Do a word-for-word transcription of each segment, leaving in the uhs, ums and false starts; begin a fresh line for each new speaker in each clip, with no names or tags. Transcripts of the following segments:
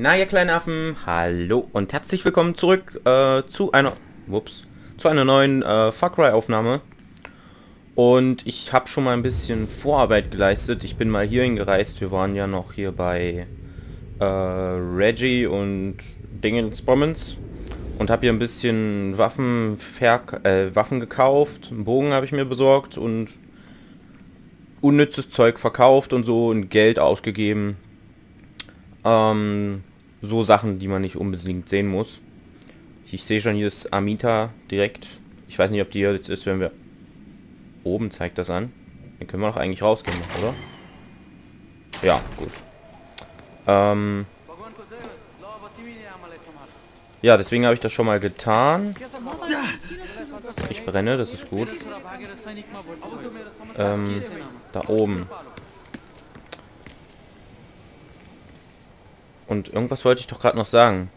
Na, ihr kleinen Affen, hallo und herzlich willkommen zurück äh, zu einer, ups, zu einer neuen äh, Far Cry Aufnahme. Und ich habe schon mal ein bisschen Vorarbeit geleistet. Ich bin mal hierhin gereist. Wir waren ja noch hier bei äh, Reggie und Dingensbommens und habe hier ein bisschen Waffen, verk äh, Waffen gekauft. Einen Bogen habe ich mir besorgt und unnützes Zeug verkauft und so und Geld ausgegeben. Ähm, so Sachen, die man nicht unbedingt sehen muss. Ich sehe schon, hier ist Amita direkt. Ich weiß nicht, ob die hier jetzt ist, wenn wir... Oben zeigt das an. Dann können wir doch eigentlich rausgehen, oder? Ja, gut. Ähm... Ja, deswegen habe ich das schon mal getan. Ich brenne, das ist gut. Ähm, da oben. Und irgendwas wollte ich doch gerade noch sagen.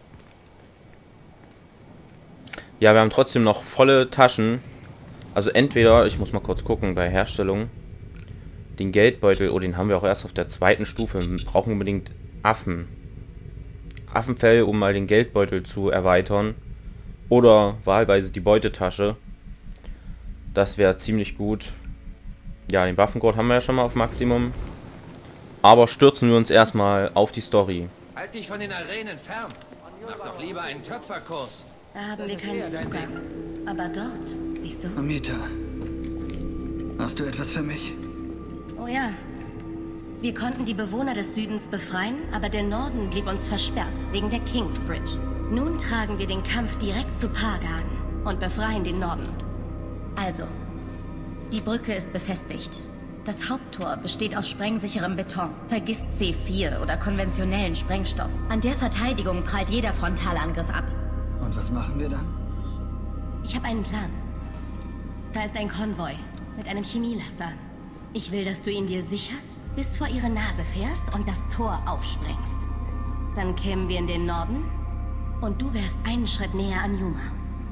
Ja, wir haben trotzdem noch volle Taschen. Also entweder, ich muss mal kurz gucken, bei Herstellung. Den Geldbeutel, oh, den haben wir auch erst auf der zweiten Stufe. Wir brauchen unbedingt Affen. Affenfell, um mal den Geldbeutel zu erweitern. Oder wahlweise die Beutetasche. Das wäre ziemlich gut. Ja, den Waffengurt haben wir ja schon mal auf Maximum. Aber stürzen wir uns erstmal auf die Story.
Halt dich von den Arenen fern. Mach doch lieber einen Töpferkurs.
Da haben wir keinen Zugang. Aber dort, siehst du?
Amita, hast du etwas für mich?
Oh ja. Wir konnten die Bewohner des Südens befreien, aber der Norden blieb uns versperrt, wegen der Kingsbridge. Nun tragen wir den Kampf direkt zu Pagan und befreien den Norden. Also, die Brücke ist befestigt. Das Haupttor besteht aus sprengsicherem Beton. Vergisst C vier oder konventionellen Sprengstoff. An der Verteidigung prallt jeder Frontalangriff ab.
Und was machen wir dann?
Ich habe einen Plan. Da ist ein Konvoi mit einem Chemielaster. Ich will, dass du ihn dir sicherst, bis vor ihre Nase fährst und das Tor aufsprengst. Dann kämen wir in den Norden und du wärst einen Schritt näher an Yuma.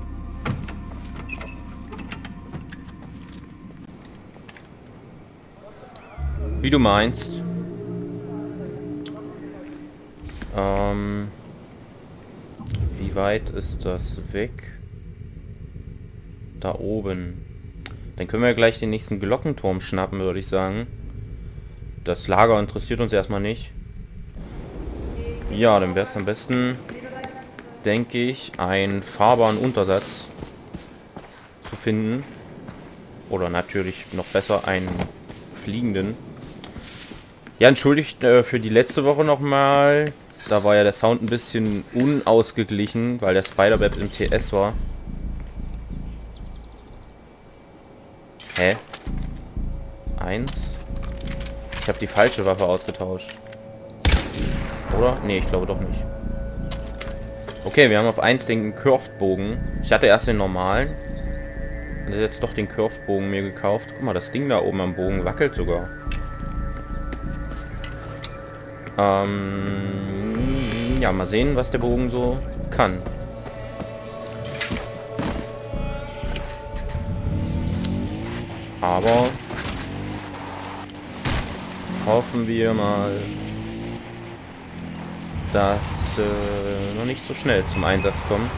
Wie du meinst. Ähm, wie weit ist das weg? Da oben. Dann können wir gleich den nächsten Glockenturm schnappen, würde ich sagen. Das Lager interessiert uns erstmal nicht. Ja, dann wäre es am besten, denke ich, einen fahrbaren Untersatz zu finden. Oder natürlich noch besser einen fliegenden. Ja, entschuldigt äh, für die letzte Woche nochmal. Da war ja der Sound ein bisschen unausgeglichen, weil der Spider-Web im T S war. Hä? Eins? Ich habe die falsche Waffe ausgetauscht. Oder? Nee, ich glaube doch nicht. Okay, wir haben auf eins den Curved-Bogen. Ich hatte erst den normalen. Und jetzt doch den Curved-Bogen mir gekauft. Guck mal, das Ding da oben am Bogen wackelt sogar. Ähm, ja, mal sehen, was der Bogen so kann. Aber hoffen wir mal, dass äh, noch nicht so schnell zum Einsatz kommen.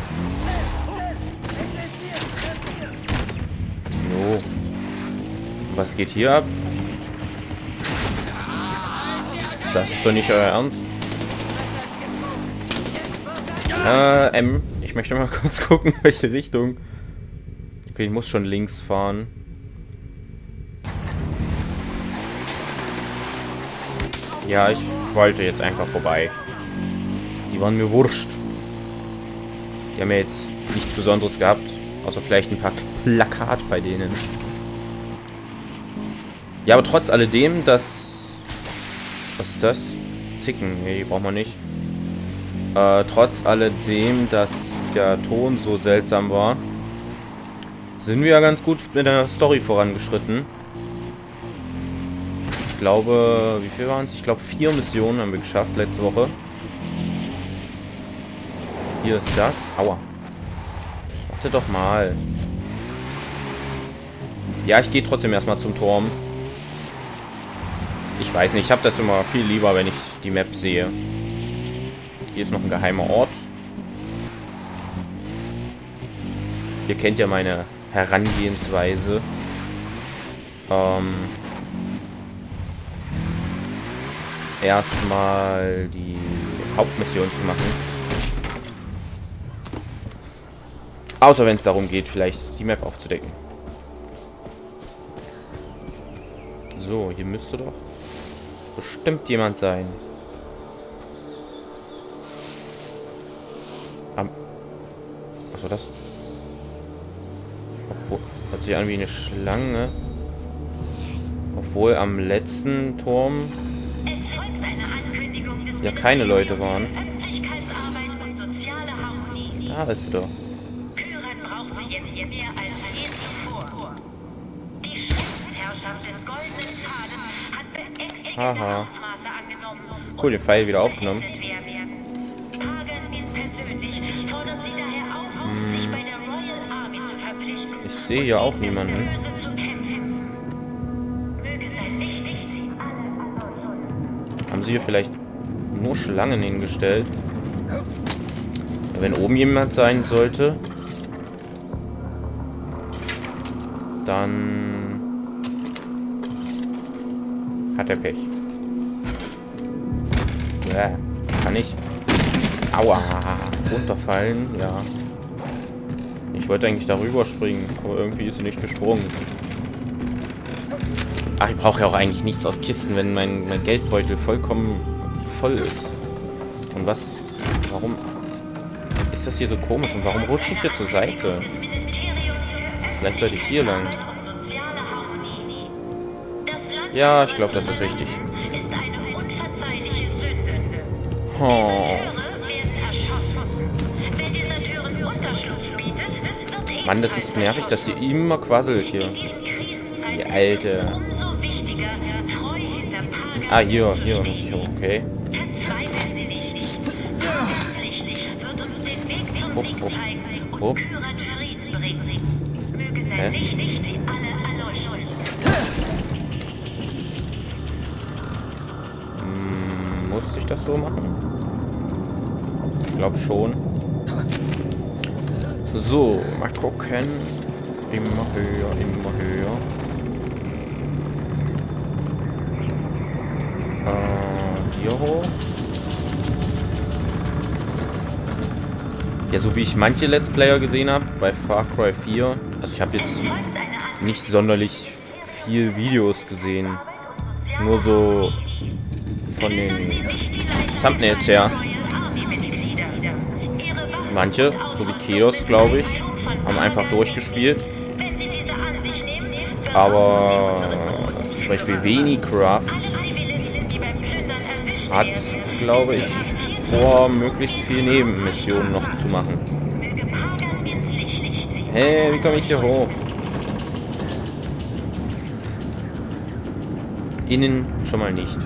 Jo. Was geht hier ab? Das ist doch nicht euer Ernst. Äh, M. Ich möchte mal kurz gucken, welche Richtung. Okay, ich muss schon links fahren. Ja, ich wollte jetzt einfach vorbei. Die waren mir wurscht. Die haben ja jetzt nichts Besonderes gehabt. Außer vielleicht ein paar Plakat bei denen. Ja, aber trotz alledem, dass... Was ist das? Zicken. Nee, die braucht man nicht. Äh, trotz alledem, dass der Ton so seltsam war, sind wir ja ganz gut mit der Story vorangeschritten. Ich glaube, wie viel waren es? Ich glaube, vier Missionen haben wir geschafft letzte Woche. Hier ist das. Aua. Warte doch mal. Ja, ich gehe trotzdem erstmal zum Turm. Ich weiß nicht, ich habe das immer viel lieber, wenn ich die Map sehe. Hier ist noch ein geheimer Ort. Ihr kennt ja meine Herangehensweise. Ähm, erstmal die Hauptmission zu machen. Außer wenn es darum geht, vielleicht die Map aufzudecken. So, hier müsste doch bestimmt jemand sein. Am Was war das? Obwohl, hört sich an wie eine Schlange. Obwohl am letzten Turm ja keine Leute waren. Da ist sie doch. Haha. Cool, den Pfeil wieder aufgenommen. Hm. Ich sehe ja auch niemanden. Haben sie hier vielleicht nur Schlangen hingestellt? Wenn oben jemand sein sollte, dann hat er Pech. Ja, kann ich. Aua, runterfallen, ja. Ich wollte eigentlich darüber springen, aber irgendwie ist sie nicht gesprungen. Ach, ich brauche ja auch eigentlich nichts aus Kisten, wenn mein, mein Geldbeutel vollkommen voll ist. Und was? Warum ist das hier so komisch? Und warum rutsche ich hier zur Seite? Vielleicht sollte ich hier lang. Ja, ich glaube, das ist richtig. Oh. Mann, das ist nervig, dass die immer quasselt hier. Die Alte. Ah, hier, hier muss ich auch, okay. Hopp, hopp, hopp. Hä? Hm, musste ich das so machen? Ich glaube schon. So, mal gucken. Immer höher, immer höher. Äh, hier hoch. Ja, so wie ich manche Let's Player gesehen habe bei Far Cry vier. Also ich habe jetzt nicht sonderlich viel Videos gesehen. Nur so von den Thumbnails her. Manche, so wie Keos, glaube ich, haben einfach durchgespielt. Aber zum Beispiel Venicraft hat, glaube ich, vor, möglichst viel Nebenmissionen noch zu machen. Hey, wie komme ich hier hoch? Innen schon mal nicht.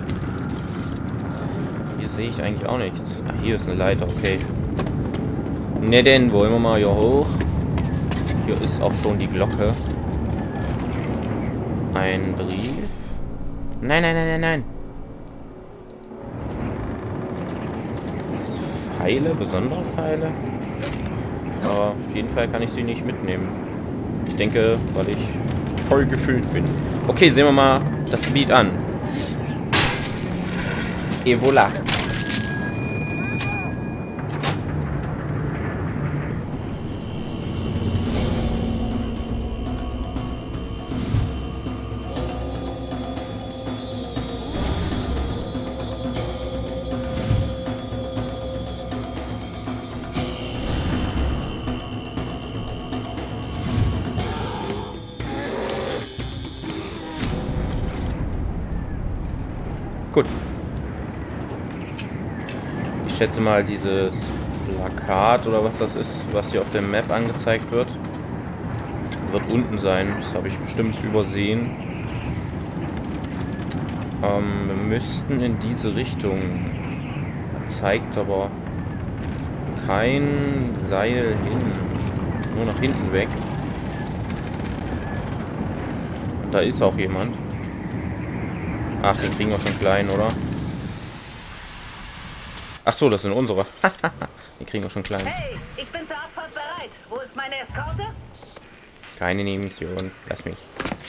Hier sehe ich eigentlich auch nichts. Ach, hier ist eine Leiter, okay. Ne, denn wollen wir mal hier hoch. Hier ist auch schon die Glocke. Ein Brief. Nein, nein, nein, nein, nein. Pfeile, besondere Pfeile. Aber auf jeden Fall kann ich sie nicht mitnehmen. Ich denke, weil ich voll gefüllt bin. Okay, sehen wir mal das Gebiet an. Et voilà. Gut. Ich schätze mal, dieses Plakat oder was das ist, was hier auf der Map angezeigt wird, wird unten sein. Das habe ich bestimmt übersehen. Ähm, wir müssten in diese Richtung. Zeigt aber kein Seil hin. Nur nach hinten weg. Und da ist auch jemand. Ach, den kriegen wir schon klein, oder? Ach so, das sind unsere. Die kriegen wir schon klein.
Hey, ich bin zur Abfahrt bereit. Wo ist meine Eskorte?
Keine Nebenmission. Lass mich.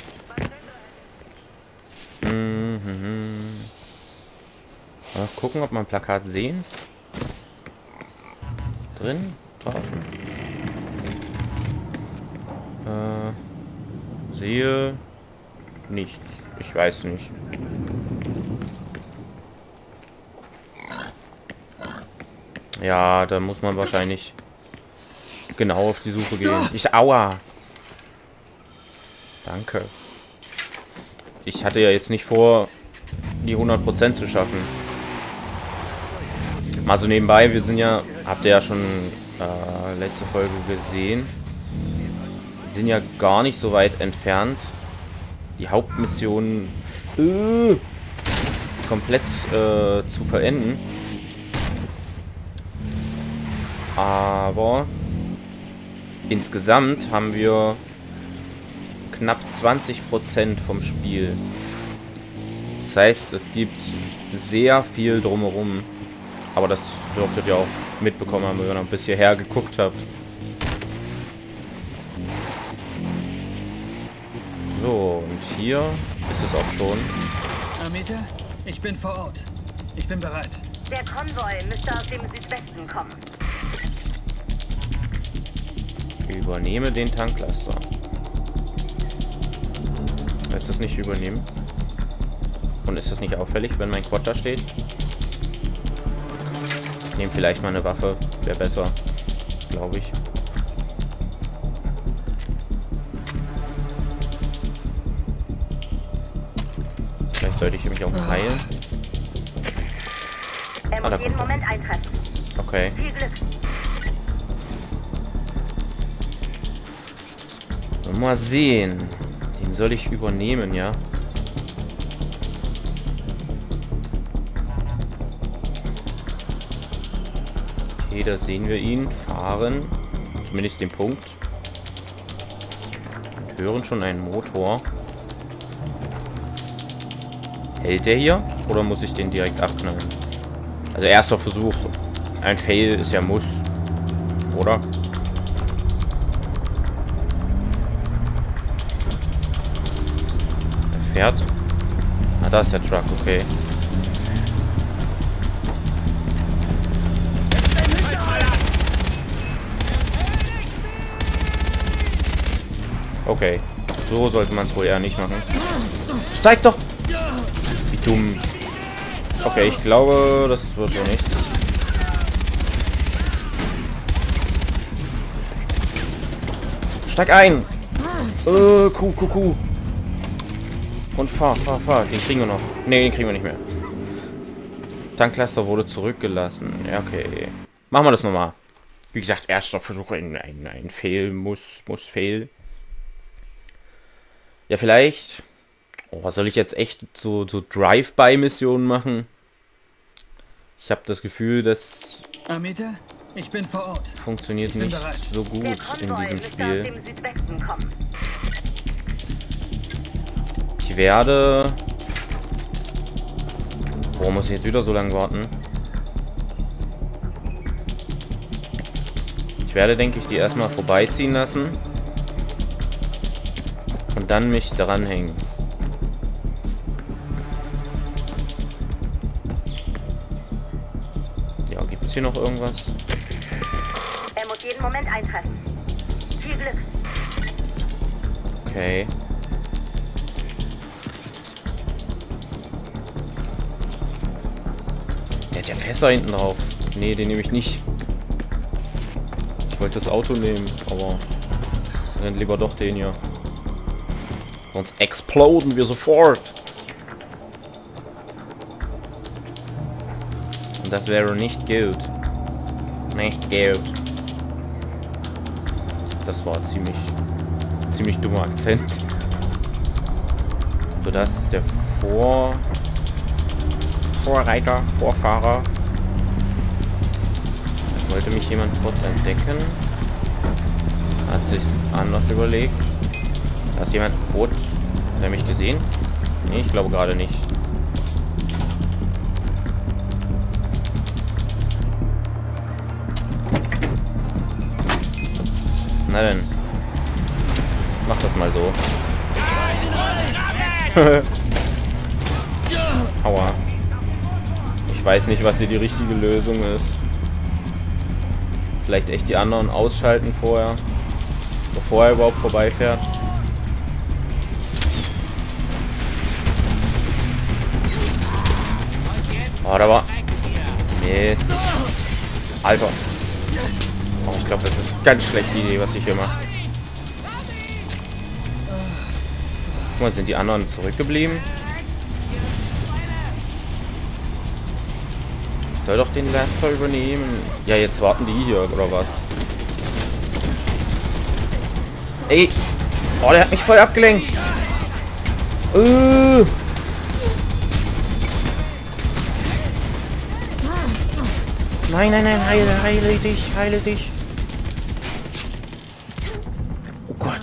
Mhm. Mal gucken, ob wir ein Plakat sehen. Drin? Draußen? Äh, sehe nichts. Ich weiß nicht. Ja, da muss man wahrscheinlich genau auf die Suche gehen. Ich, aua. Danke. Ich hatte ja jetzt nicht vor, die hundert Prozent zu schaffen. Mal so nebenbei, wir sind ja, habt ihr ja schon äh, letzte Folge gesehen, wir sind ja gar nicht so weit entfernt, die Hauptmission äh, komplett äh, zu vollenden. Aber insgesamt haben wir knapp zwanzig Prozent vom Spiel. Das heißt, es gibt sehr viel drumherum. Aber das dürftet ihr auch mitbekommen haben, wenn ihr noch bis hierher geguckt habt. So, und hier ist es auch schon.
Amita, ich bin vor Ort. Ich bin bereit.
Der Konvoi müsste aus dem Südwesten kommen.
Übernehme den Tanklaster. Ist das nicht übernehmen? Und ist das nicht auffällig, wenn mein Quad da steht? Ich nehme vielleicht mal eine Waffe. Wäre besser. Glaube ich. Vielleicht sollte ich mich auch heilen.
Er muss
Ah, da
jeden
kommt er.
Moment eintreffen.
Okay.
Viel Glück.
Mal sehen. Den soll ich übernehmen, ja? Okay, da sehen wir ihn fahren. Zumindest den Punkt. Und hören schon einen Motor. Hält der hier? Oder muss ich den direkt abknallen? Also erster Versuch. Ein Fail ist ja Muss. Oder? Fährt. Ah, da ist der Truck, okay. Okay. So sollte man es wohl eher nicht machen. Steig doch! Wie dumm. Okay, ich glaube, das wird so nichts. Steig ein! Äh, Kuh, Kuh, Kuh. Und fahr, fahr, fahr. Den kriegen wir noch. Ne, den kriegen wir nicht mehr. Tanklaster wurde zurückgelassen. Ja, okay. Machen wir das nochmal. Wie gesagt, erster Versuch. Ein, ein, ein Fail. Muss, muss Fail. Ja, vielleicht... Oh, soll ich jetzt echt so, so Drive-by-Missionen machen? Ich habe das Gefühl, das...
Amita, ich bin vor Ort.
Funktioniert
Ich bin
nicht
bereit.
so gut
Der
in
Konvoi
diesem
müsste aus
Spiel.
dem Südwesten kommen.
Ich werde... Boah, muss ich jetzt wieder so lange warten? Ich werde, denke ich, die erstmal vorbeiziehen lassen. Und dann mich daran hängen. Ja, gibt es hier noch irgendwas?
Er muss jeden Moment eintreffen. Viel Glück.
Okay. Der hat ja Fässer hinten drauf. Nee, den nehme ich nicht. Ich wollte das Auto nehmen, aber dann lieber doch den hier. Sonst exploden wir sofort. Und das wäre nicht gut. Nicht gut. Das war ziemlich, ziemlich dummer Akzent. So, das ist der Vor... Vorreiter, Vorfahrer. Wollte mich jemand kurz entdecken. Hat sich anders überlegt. Da ist jemand rot. Hat er mich gesehen? Nee, ich glaube gerade nicht. Na denn. Mach das mal so. Aua. Ich weiß nicht, was hier die richtige Lösung ist. Vielleicht echt die anderen ausschalten vorher. Bevor er überhaupt vorbeifährt. Oh, da war... Mist. Alter. Oh, ich glaube, das ist eine ganz schlechte Idee, was ich hier mache. Guck mal, sind die anderen zurückgeblieben? Ich soll doch den Laster übernehmen. Ja, jetzt warten die hier, oder was? Ey! Oh, der hat mich voll abgelenkt! Uh. Nein, nein, nein, heile, heile dich, heile dich. Oh Gott.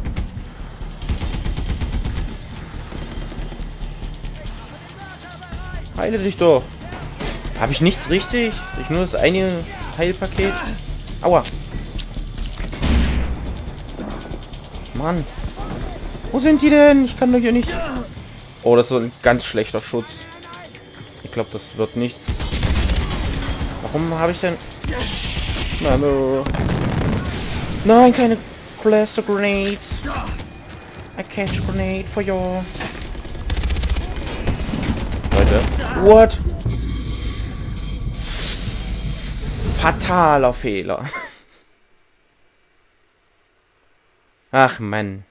Heile dich doch. Habe ich nichts richtig? Ich nur das eine Heilpaket. Aua. Mann. Wo sind die denn? Ich kann doch hier nicht. Oh, das ist so ein ganz schlechter Schutz. Ich glaube, das wird nichts. Warum habe ich denn... Mano. Nein, keine Cluster Grenades. I catch a grenade for you. Leute. What? Fataler Fehler. Ach, Mann.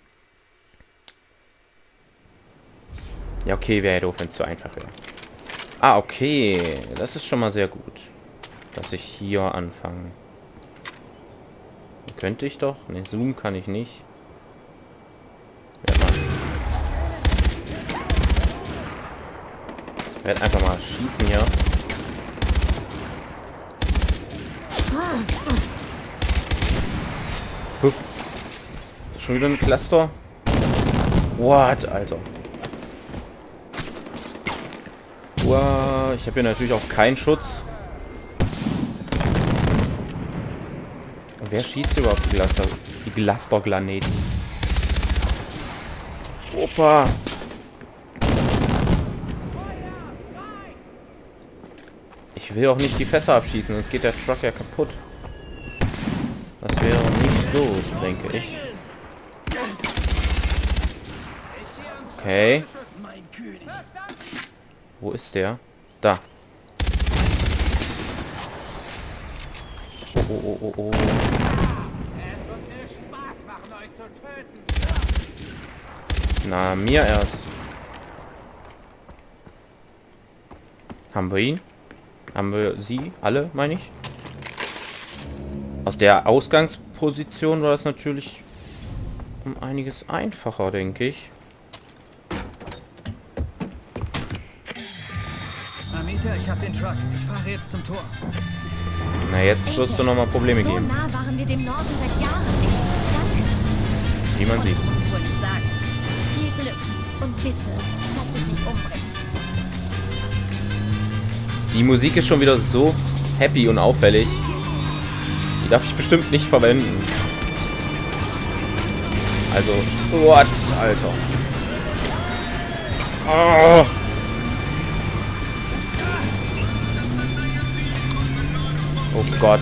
Ja, okay, wäre ja doof, wenn es zu einfach wäre. Ah, okay. Das ist schon mal sehr gut. Dass ich hier anfange. Könnte ich doch? Ne, zoomen kann ich nicht. Werd mal. Ich werde einfach mal schießen hier. Hup. Schon wieder ein Cluster? What, Alter? Wow, ich habe hier natürlich auch keinen Schutz. Und wer schießt überhaupt die Cluster? Die Cluster-Granaten? Opa! Ich will auch nicht die Fässer abschießen, sonst geht der Truck ja kaputt. Das wäre nicht gut, denke ich. Okay. Wo ist der? Da. Oh, oh, oh, oh. Na, mir erst. Haben wir ihn? Haben wir sie? Alle, meine ich? Aus der Ausgangsposition war es natürlich um einiges einfacher, denke ich.
Amita, ich habe den Truck. Ich fahre jetzt zum Tor.
Na, jetzt wirst du noch mal Probleme
So
geben.
nah waren wir dem Norden seit Jahren nicht. Danke.
Wie man sieht.
Wollte ich sagen. Viel Glück. Und bitte, lass dich nicht umbringen.
Die Musik ist schon wieder so happy und auffällig. Die darf ich bestimmt nicht verwenden. Also, what, Alter. Oh. Oh Gott.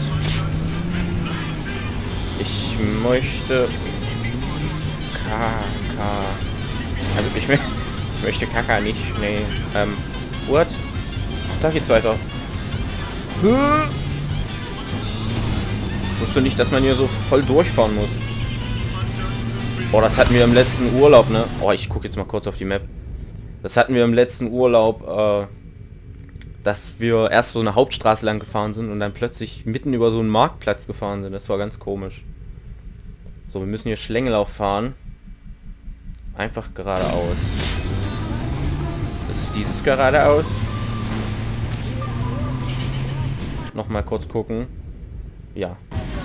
Ich möchte... Kaka. Also ich, ich möchte Kaka nicht... Nee. Ähm... What? Ach, da geht's weiter. Huh? Wusste nicht, dass man hier so voll durchfahren muss. Oh, das hatten wir im letzten Urlaub, ne? Oh, ich gucke jetzt mal kurz auf die Map. Das hatten wir im letzten Urlaub, äh... dass wir erst so eine Hauptstraße lang gefahren sind und dann plötzlich mitten über so einen Marktplatz gefahren sind. Das war ganz komisch. So, wir müssen hier Schlängellauf fahren. Einfach geradeaus. Das ist dieses geradeaus. Nochmal kurz gucken. Ja.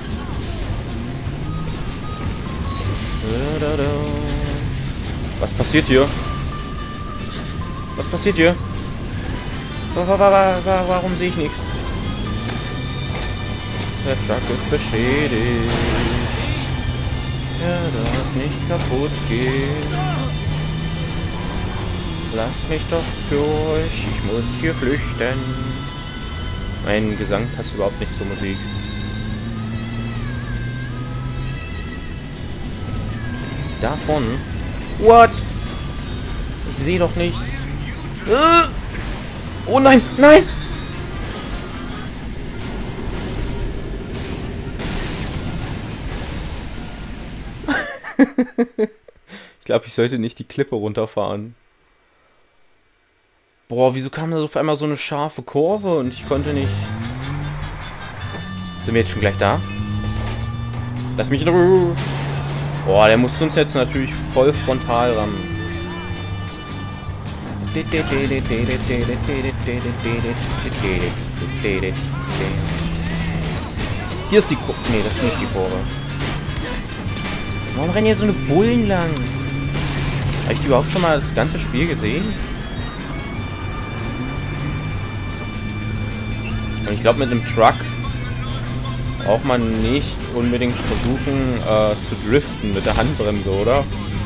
Was passiert hier? Was passiert hier? Warum sehe ich nichts? Der Truck ist beschädigt. Der darf nicht kaputt gehen. Lasst mich doch für euch, ich muss hier flüchten. Mein Gesang passt überhaupt nicht zur Musik. Davon? What? Ich sehe doch nichts. Äh! Oh nein, nein! Ich glaube, ich sollte nicht die Klippe runterfahren. Boah, wieso kam da so auf einmal so eine scharfe Kurve und ich konnte nicht... Sind wir jetzt schon gleich da? Lass mich in Ruhe. Boah, der muss uns jetzt natürlich voll frontal rammen. Hier ist die Kurve. Nee, das ist nicht die Kurve. Warum rennen jetzt so eine Bullen lang? Habe ich die überhaupt schon mal das ganze Spiel gesehen? Und ich glaube, mit einem Truck braucht man nicht unbedingt versuchen äh, zu driften mit der Handbremse, oder?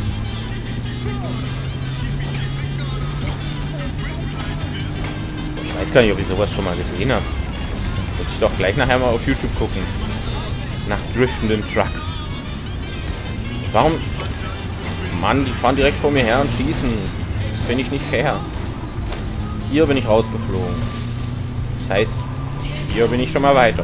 Ich weiß gar nicht, ob ich sowas schon mal gesehen habe. Muss ich doch gleich nachher mal auf YouTube gucken. Nach driftenden Trucks. Warum? Mann, die fahren direkt vor mir her und schießen. Das finde ich nicht fair. Hier bin ich rausgeflogen. Das heißt, hier bin ich schon mal weiter.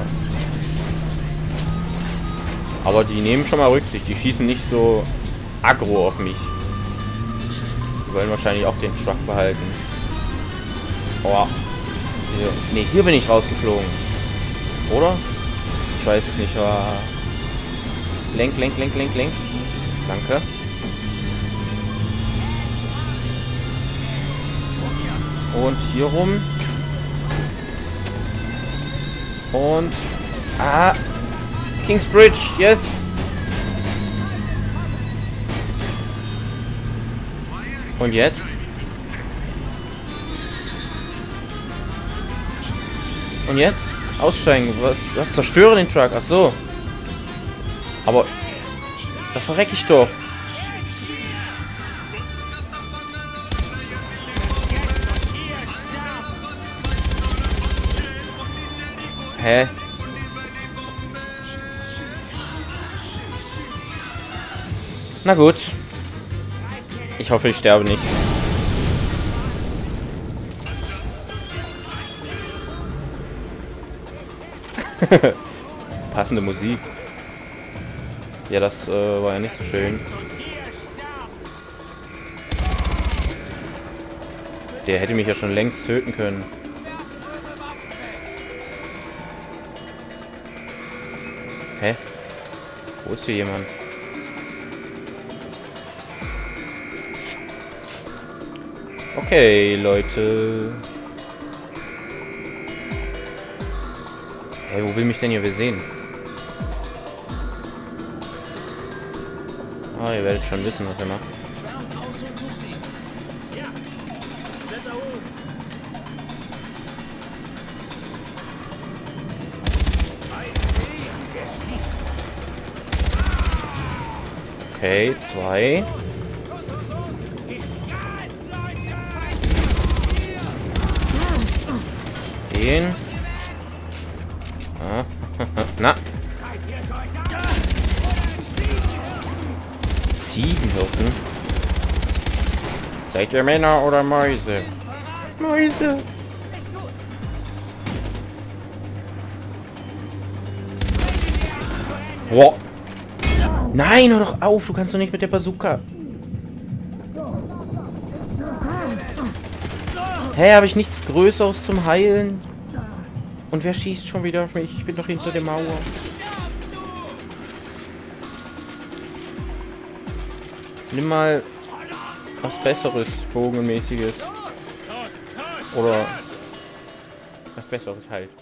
Aber die nehmen schon mal Rücksicht. Die schießen nicht so aggro auf mich. Die wollen wahrscheinlich auch den Truck behalten. Oh. Hier. Ne, hier bin ich rausgeflogen. Oder? Ich weiß es nicht. Oh. Lenk, lenk, lenk, lenk, lenk. Danke. Und hier rum. Und... Ah! Kingsbridge, yes! Und jetzt? Und jetzt? Aussteigen. Was, was zerstöre den Truck? Ach so. Aber... Da verrecke ich doch. Hä? Na gut. Ich hoffe, ich sterbe nicht. Passende Musik. Ja, das äh, war ja nicht so schön. Der hätte mich ja schon längst töten können. Hä? Wo ist hier jemand? Okay, Leute. Hey, wo will mich denn hier sehen? Ah, ihr werdet schon wissen, was er macht. Okay, zwei. Den. Ah. Na. Ziegenhirten. Seid ihr Männer oder Mäuse? Mäuse. Boah. Nein, hör doch auf, du kannst doch nicht mit der Bazooka. Hä, hey, habe ich nichts Größeres zum Heilen? Und wer schießt schon wieder auf mich? Ich bin doch hinter der Mauer. Nimm mal was Besseres, Bogenmäßiges. Oder was Besseres halt.